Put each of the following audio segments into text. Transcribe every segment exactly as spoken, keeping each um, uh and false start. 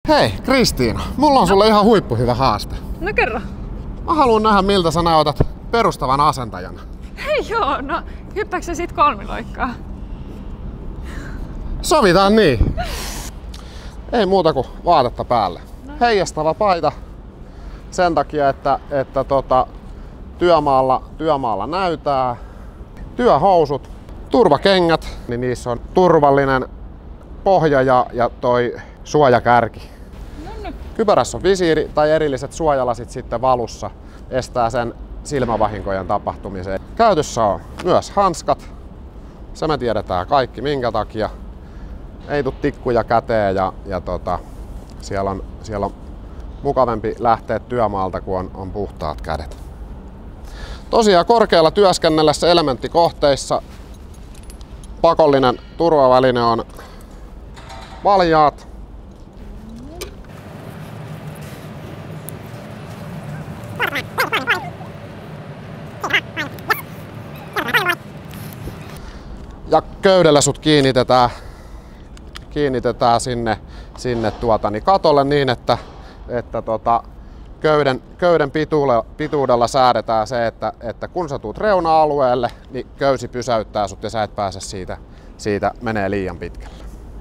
Hei Kristiina, mulla on sulle ihan huippuhyvä haaste. No kerro. Mä haluan nähdä miltä sä näytät perustavan asentajana. Hei joo, no hyppääks sä sit kolmiloikkaa? Sovitaan niin. Ei muuta kuin vaatetta päälle. No. Heijastava paita sen takia, että, että tota, työmaalla, työmaalla näytää. Työhousut, turvakengät, niin niissä on turvallinen pohja ja, ja toi suojakärki. No, no. Kypärässä on visiiri tai erilliset suojalasit sitten valussa, estää sen silmävahinkojen tapahtumiseen. Käytössä on myös hanskat. Se me tiedetään kaikki minkä takia. Ei tuu tikkuja käteen ja, ja tota, siellä, on, siellä on mukavampi lähteä työmaalta, kun on, on puhtaat kädet. Tosiaan korkealla työskennellessä elementtikohteissa pakollinen turvaväline on valjaat. Ja köydellä sut kiinnitetään, kiinnitetään sinne, sinne tuota, niin katolle niin, että, että tota, köyden, köyden pituudella, pituudella säädetään se, että, että kun sä tuut reuna-alueelle, niin köysi pysäyttää sut ja sä et pääse siitä, siitä menee liian pitkälle.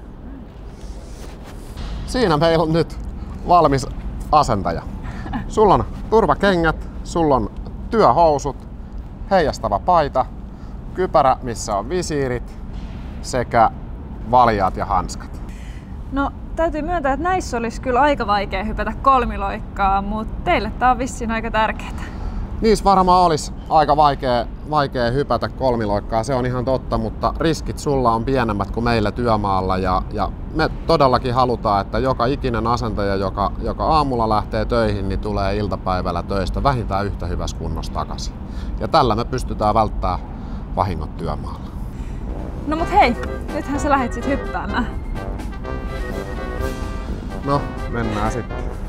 Siinä meillä on nyt valmis asentaja. Sulla on turvakengät, sulla on työhousut, heijastava paita, kypärä, missä on visiirit sekä valjaat ja hanskat. No täytyy myöntää, että näissä olisi kyllä aika vaikea hypätä kolmiloikkaa, mutta teille tää on vissiin aika tärkeää. Niissä varmaan olisi aika vaikea, vaikea hypätä kolmiloikkaa, se on ihan totta, mutta riskit sulla on pienemmät kuin meillä työmaalla ja, ja me todellakin halutaan, että joka ikinen asentaja, joka, joka aamulla lähtee töihin, niin tulee iltapäivällä töistä vähintään yhtä hyvässä kunnossa takaisin. Ja tällä me pystytään välttämään vahingot työmaalla. No mut hei, nythän sä lähet sit hyppäämään. No, mennään sitten.